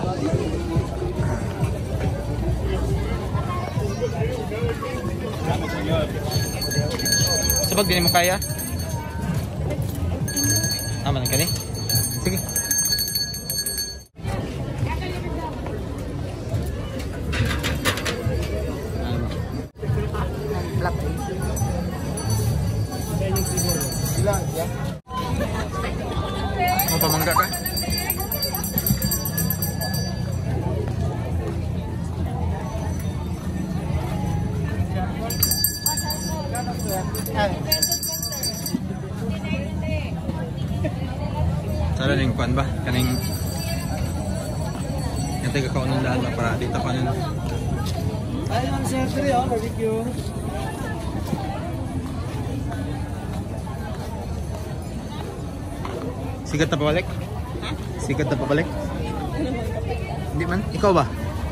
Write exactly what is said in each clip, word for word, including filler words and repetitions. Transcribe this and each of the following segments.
Sabag din mo kaya? Aman ka ni? Sige. Mau pamangga ka? Sana ning kuan ba? Kaning Yantay ka kaunong lahat na para dito pa nun. Ay, ang siyempre oh, barbecue. Sigat na pabalik? Ha? Sigat na pabalik? Hindi man? Ikaw ba?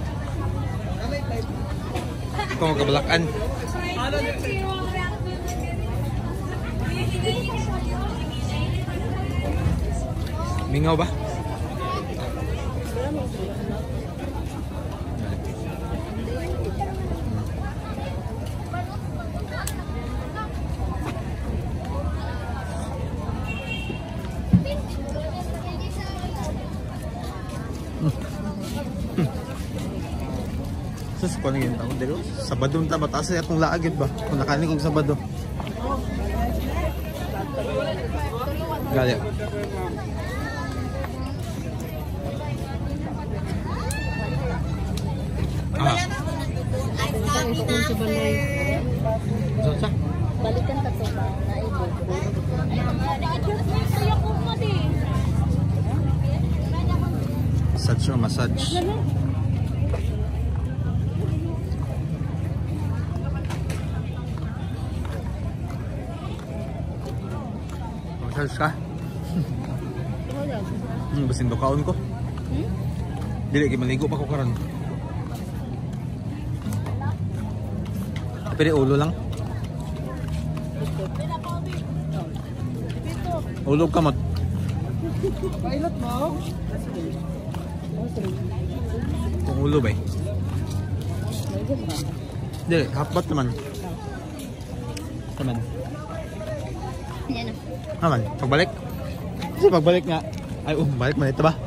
Ikaw magkabalakan? Mingaw ba? Sus, kung ano yun ako dito? Sabado na mataas ay akong laagid ba? Kung nakanig kong Sabado. Gali. Ah. Sa? Balikan ka to ba? Massage o massage. Massage ka? Hmm, basin ba kaon ko? Hmm? Dili, maligo pa ko karon. Pwede ulo lang? Ulo kamot. Pilot mo? Kung ulo ba eh? Dili, hapbat naman. Naman. Yan na. Naman, pagbalik? Kasi pagbalik nga. Ay, um, balik man ito ba?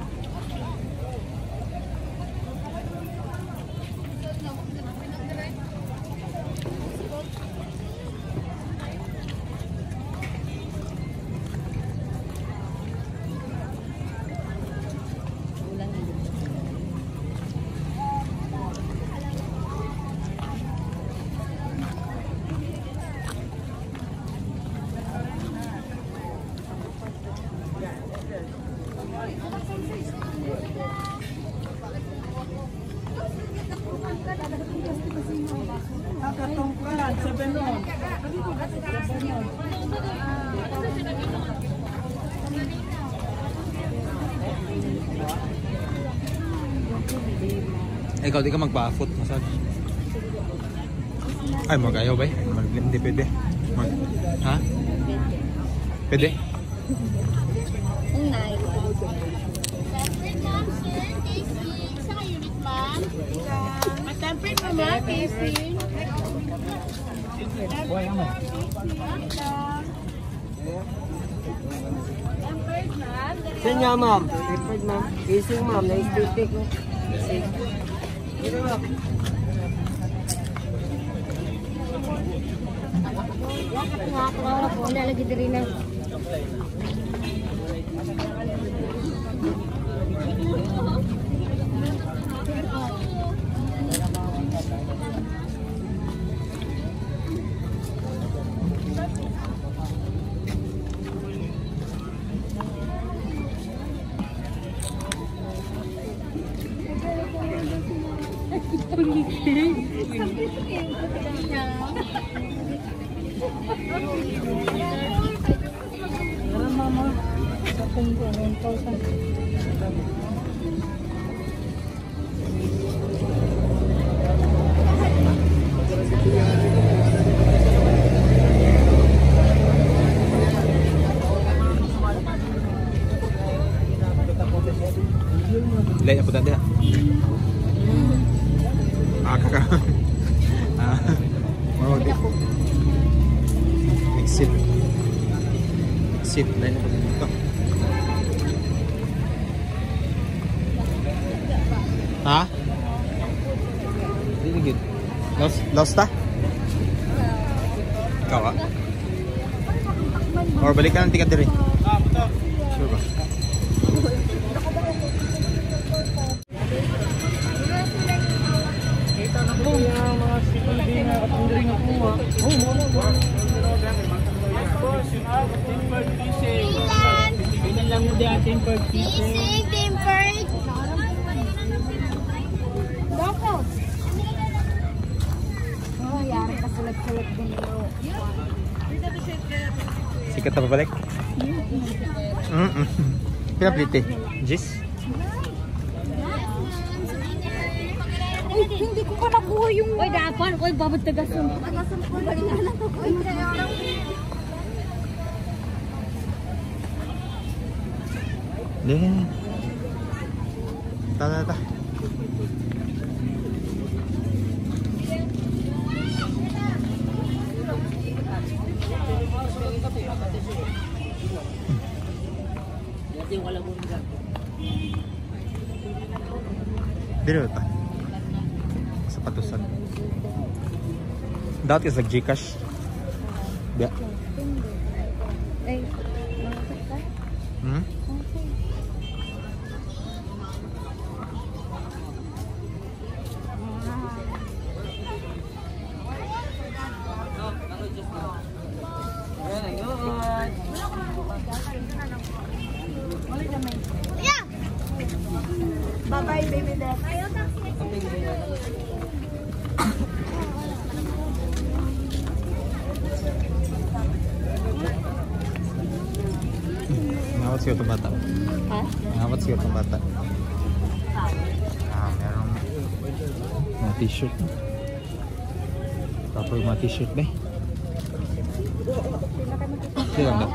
Nakatungkulan sa Benon. Ikaw di ka magpa-foot massage? Ay, mag-ayaw ba eh? Hindi pwede. Mag ha? Pwede? Unay. Temperate pa ma, casing. Sanya ma'am. Tempered ma'am. Casing ma'am. Na-aesthetic. Casing. Dito ma'am. Nga ako ako. Wala lagi diri na. Tara mama. Kapong ko one thousand. Thank you. Ilay ako tadi. Ah, kaka. Ah. Mau di. Exit. Exit lain ako dito. Ha? Hindi good. Lost lost ta? Kawa. Or balik ka ng ticket diri. Ah, betul. Sure ba? Kita na po yung mga security na katundring na po. Oh, mo mo. Ilan lang mo di atin per piece. Sisig, tempered. Doko. Oh, yari ka sulat-sulat din mo. Sikat na pabalik? Mm-mm. Pinaplite? Jis? Uy, hindi ko pa nakuha yung... Uy, dapan. Uy, babad tagasum. Tagasum ko. Balik na lang. Uy, Deh. Ta ta ta. Dito ta. Sapatusan. Dati sa Gcash. Biya. Ay, Hmm? bye-bye, baby dad. Ngawat siya itong bata. Ha? Ngawat siya itong bata. Ah, merong mga t-shirt. Tapos yung mga t-shirt ba? Sila ba?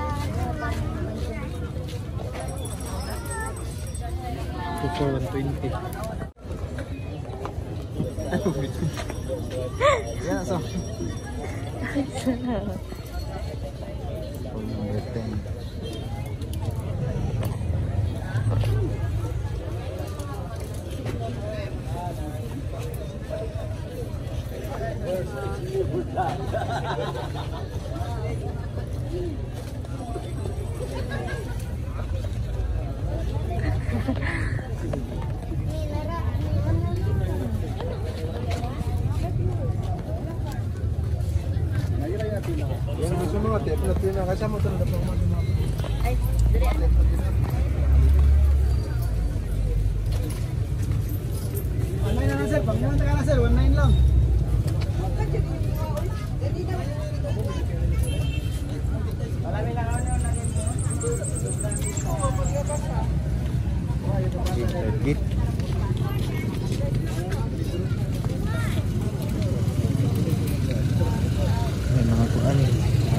two for one twenty. Yeah, so. Ay, dali. one nine na sir, pag naman taka na sir, one nine lang. Git. May mga kuan eh.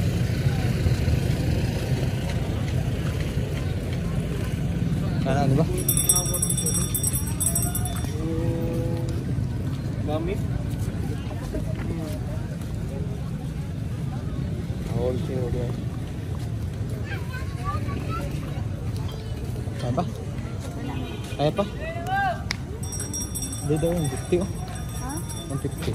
Sana ano ba? Gamit. All sure dia. Apa? Ay pa? Dia daw yung fifty oh. Ha? one fifty.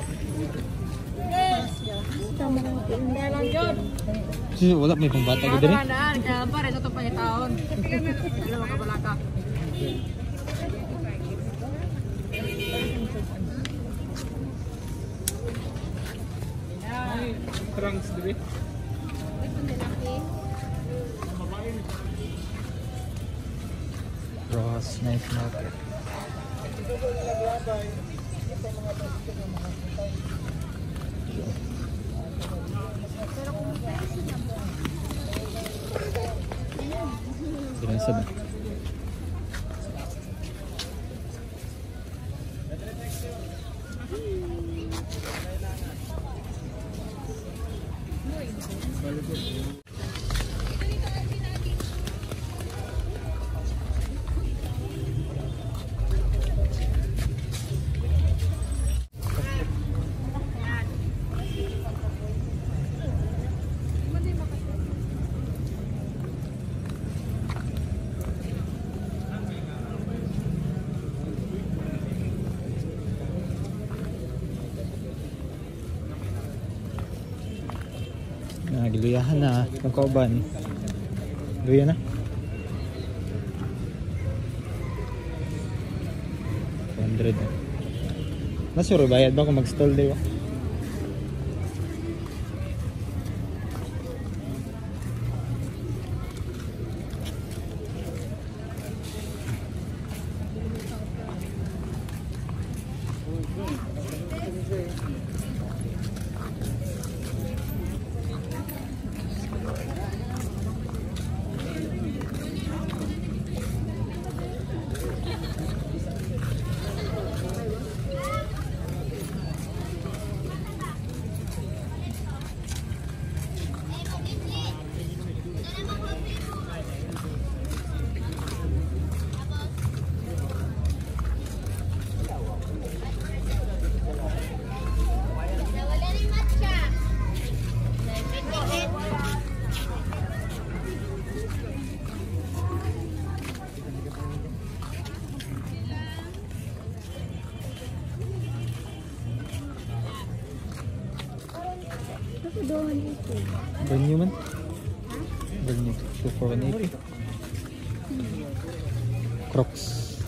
Tama na yung tinda lang dyan. Kasi wala may pambata ko din eh. Kaya pa rin ito pangitaon. Alam ka pala ka. Trunks dili. Ross, nice market. Serasa ba? giluyahan na ng kauban. Luya na. one hundred. Nasuro bayad ba kung mag-stall day ba? Brand new man? Brand new. two for one eighty. Crocs.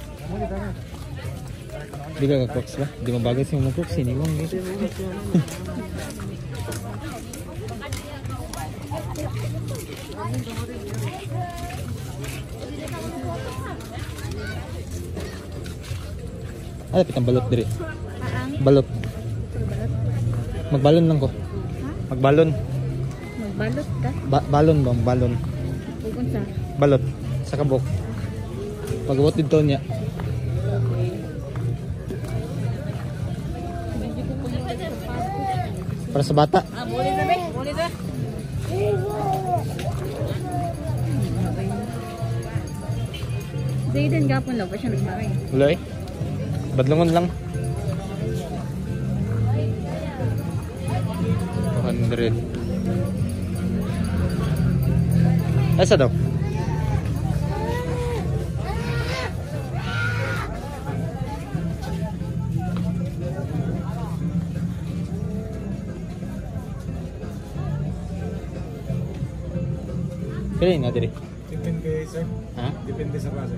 Di ka ka-Crocs ba? Di mabagal siya mga Crocs. Iniwang dito. Ay, pitang balot diri. Balot. Magbalon lang ko. Magbalon. Magbalot ka? Ba balon ba? Balon. Ugon sa? Balot. Sa kabok. Pag-abot dito niya. Para sa bata. Ah, boleh na be? Boleh na? Zayden gapon lang pa siya nagmaray. Wala eh. Badlungon lang. two hundred. Asa daw? Kaya na diri. Depende sir. Ha? Depende sa klase.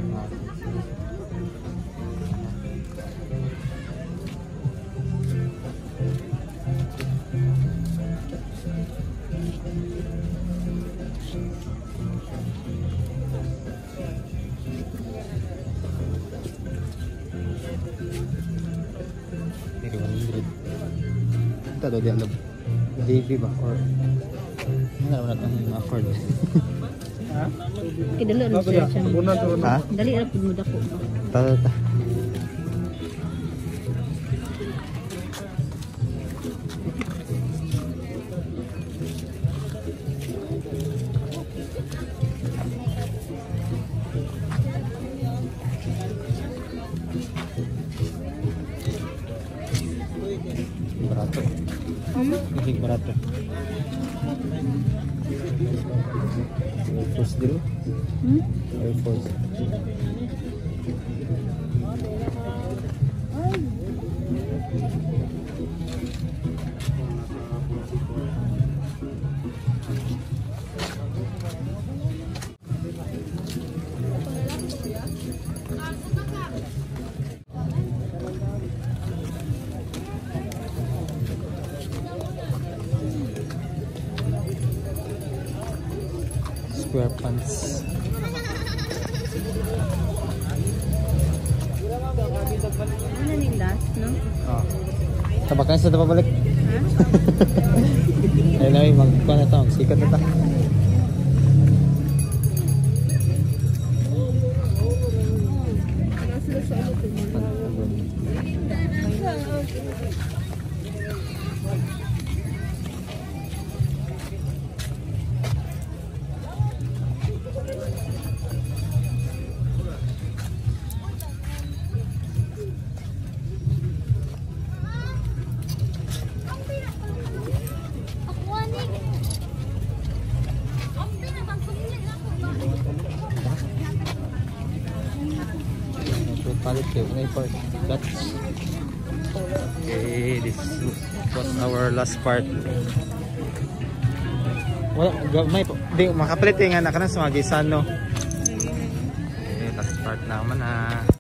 Maybe one hundred. Ito daw di alam. Davy ba? Or ano naman natin accord? Ha? Kidalo na siya. Una to Ha? Dali ra pud mo dako. Tata tata. Barato. Hmm? Masih barato. Air Force dulu. Hmm? Air Force. Square pants. Ano ning last, no? Oh. Tabakan sa tapabalik. Ha? Ayun ay magkuha na ito. Sikat na ito. Palit kayo. Ngayon part. That's okay. This was our last part. Wala, gamay po. Di, makapalit yung anak na sa mga gisano. Okay, tapos part naman na.